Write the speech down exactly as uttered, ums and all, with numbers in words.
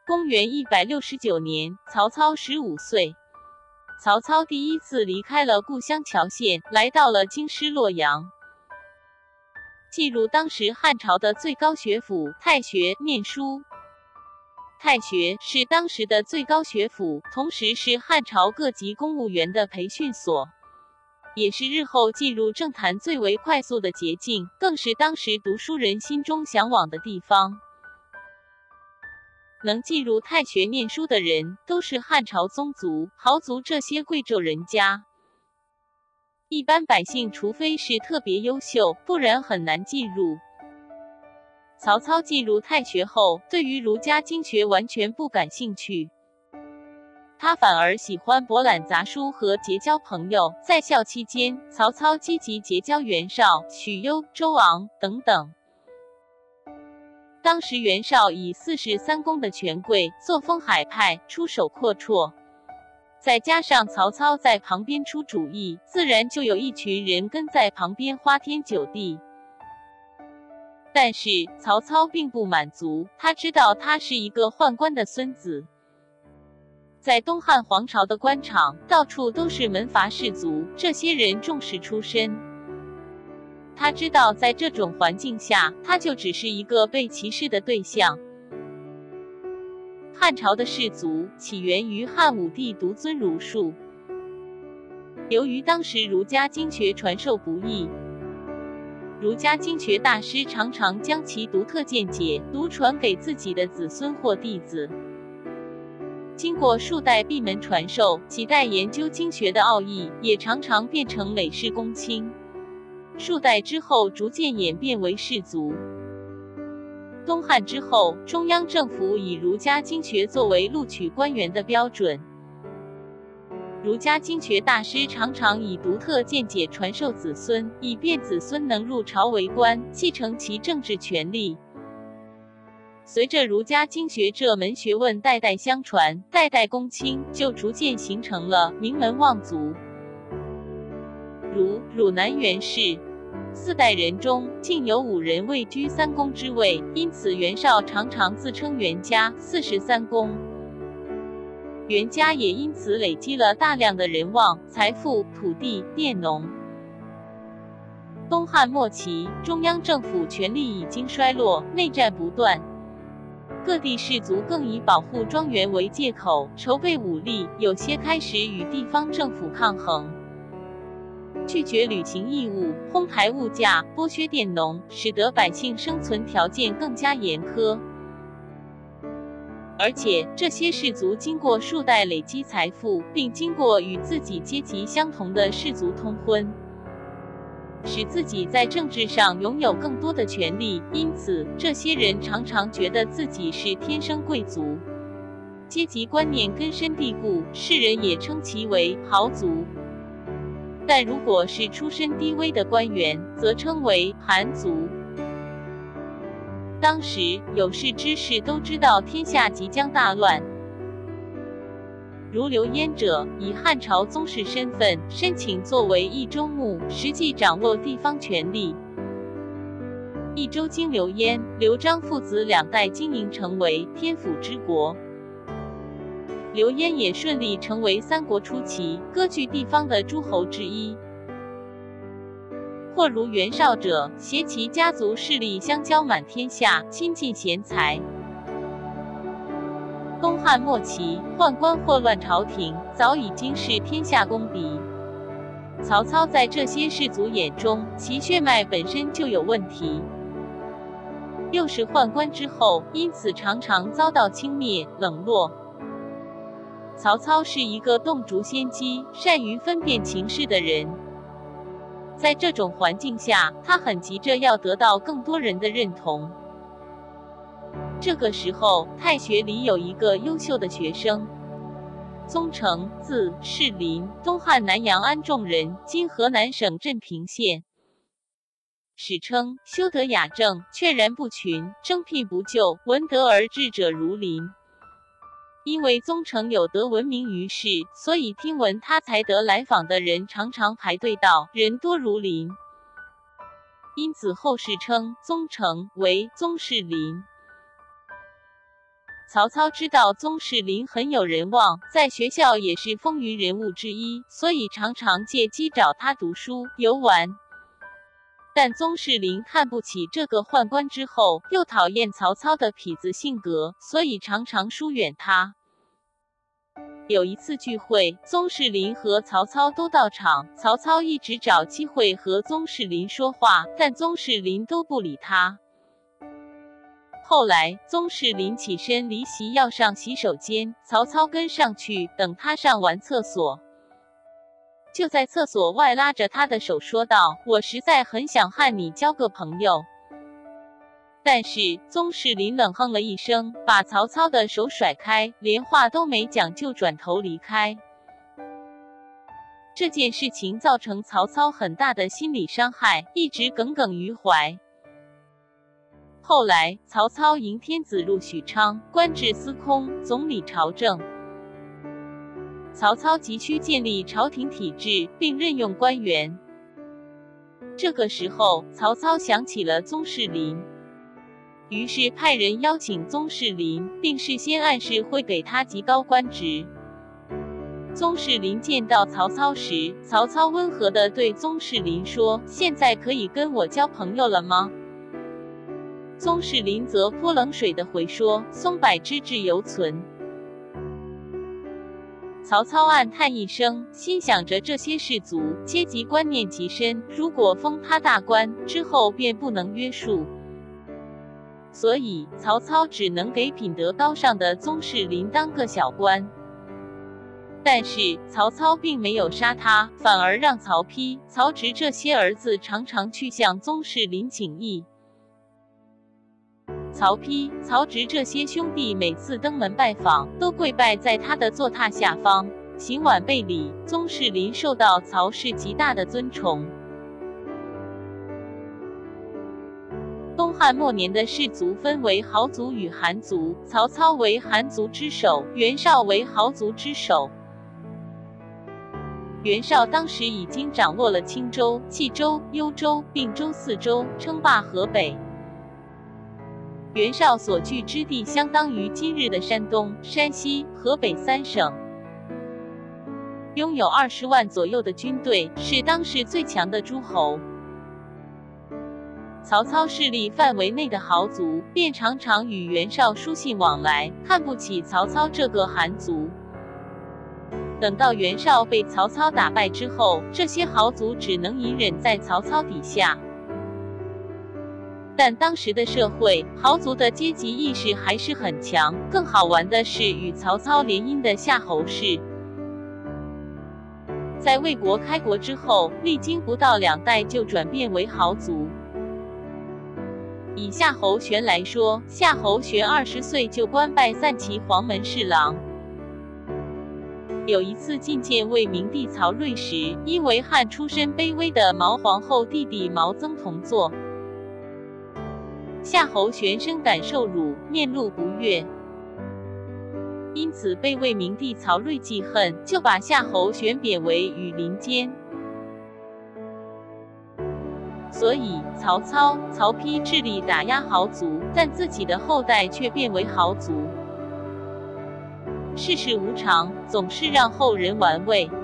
公元一百六十九年，曹操十五岁。曹操第一次离开了故乡谯县，来到了京师洛阳，进入当时汉朝的最高学府太学念书。太学是当时的最高学府，同时是汉朝各级公务员的培训所，也是日后进入政坛最为快速的捷径，更是当时读书人心中向往的地方。能进入太学念书的人，都是汉朝宗族、豪族这些贵胄人家。一般百姓除非是特别优秀，不然很难进入。曹操进入太学后，对于儒家经学完全不感兴趣，他反而喜欢博览杂书和结交朋友。在校期间，曹操积极结交袁绍、许攸、周昂等等。当时袁绍以四世三公的权贵，作风海派，出手阔绰，再加上曹操在旁边出主意，自然就有一群人跟在旁边花天酒地。但是曹操并不满足，他知道他是一个宦官的孙子，在东汉皇朝的官场，到处都是门阀士族，这些人重视出身。他知道在这种环境下，他就只是一个被歧视的对象。汉朝的士族起源于汉武帝独尊儒术，由于当时儒家经学传授不易，儒家经学大师常常将其独特见解独传给自己的子孙或弟子。经过数代闭门传授，几代研究经学的奥义，也常常变成累世公卿。数代之后，逐渐演变为士族。东汉之后，中央政府以儒家经学作为录取官员的标准。儒家经学大师常常以独特见解传授子孙，以便子孙能入朝为官，继承其政治权力。随着儒家经学这门学问代代相传，代代公卿，就逐渐形成了名门望族。如汝南袁氏四代人中，竟有五人位居三公之位，因此袁绍常常自称袁家四十三公。袁家也因此累积了大量的人望、财富、土地、佃农。东汉末期，中央政府权力已经衰落，内战不断，各地士族更以保护庄园为借口，筹备武力，有些开始与地方政府抗衡，拒绝履行义务，哄抬物价，剥削佃农，使得百姓生存条件更加严苛。而且这些士族经过数代累积财富，并经过与自己阶级相同的士族通婚，使自己在政治上拥有更多的权利，因此这些人常常觉得自己是天生贵族，阶级观念根深蒂固，世人也称其为豪族。但如果是出身低微的官员，则称为寒族。当时有识之士都知道天下即将大乱，如刘焉者以汉朝宗室身份申请作为益州牧，实际掌握地方权力。益州经刘焉、刘璋父子两代经营成为天府之国。刘焉也顺利成为三国初期割据地方的诸侯之一。或如袁绍者，携其家族势力相交满天下，亲近贤才。东汉末期，宦官祸乱朝廷，早已经是天下公敌。曹操在这些士族眼中，其血脉本身就有问题，又是宦官之后，因此常常遭到轻蔑、冷落。曹操是一个洞烛先机、善于分辨情势的人。在这种环境下，他很急着要得到更多人的认同。这个时候，太学里有一个优秀的学生，宗成，字士林，东汉南阳安众人，今河南省镇平县。史称修德雅正，劝然不群，征聘不就，闻德而治者如林。因为宗成有德闻名于世，所以听闻他才德来访的人常常排队到，人多如林。因此后世称宗成为宗士林。 曹操知道宗室林很有人望，在学校也是风云人物之一，所以常常借机找他读书游玩。但宗室林看不起这个宦官之后，又讨厌曹操的痞子性格，所以常常疏远他。有一次聚会，宗室林和曹操都到场，曹操一直找机会和宗室林说话，但宗室林都不理他。后来，宗室林起身离席要上洗手间，曹操跟上去，等他上完厕所，就在厕所外拉着他的手说道：“我实在很想和你交个朋友。”但是宗室林冷哼了一声，把曹操的手甩开，连话都没讲就转头离开。这件事情造成曹操很大的心理伤害，一直耿耿于怀。后来，曹操迎天子入许昌，官至司空，总理朝政。曹操急需建立朝廷体制，并任用官员。这个时候，曹操想起了宗室林，于是派人邀请宗室林，并事先暗示会给他极高官职。宗室林见到曹操时，曹操温和地对宗室林说：“现在可以跟我交朋友了吗？”宗室林则泼冷水地回说：“松柏之志犹存。”曹操暗叹一声，心想着这些士族阶级观念极深，如果封他大官，之后便不能约束。所以曹操只能给品德高尚的宗室林当个小官。但是曹操并没有杀他，反而让曹丕、曹植这些儿子常常去向宗室林请益。曹丕、曹植这些兄弟每次登门拜访，都跪拜在他的坐榻下方，行晚备礼。宗室林受到曹氏极大的尊崇。东汉末年的士族分为豪族与寒族，曹操为寒族之首，袁绍为豪族之首。袁绍当时已经掌握了青州、冀州、幽州、并州四州，称霸河北。袁绍所据之地相当于今日的山东、山西、河北三省，拥有二十万左右的军队，是当时最强的诸侯。曹操势力范围内的豪族便常常与袁绍书信往来，看不起曹操这个寒族。等到袁绍被曹操打败之后，这些豪族只能隐忍在曹操底下。但当时的社会，豪族的阶级意识还是很强。更好玩的是，与曹操联姻的夏侯氏，在魏国开国之后，历经不到两代就转变为豪族。以夏侯玄来说，夏侯玄二十岁就官拜散骑黄门侍郎。有一次觐见魏明帝曹睿时，因为和出身卑微的毛皇后弟弟毛曾同坐，夏侯玄深感受辱，面露不悦，因此被魏明帝曹睿记恨，就把夏侯玄贬为羽林监。所以曹操、曹丕致力打压豪族，但自己的后代却变为豪族。世事无常，总是让后人玩味。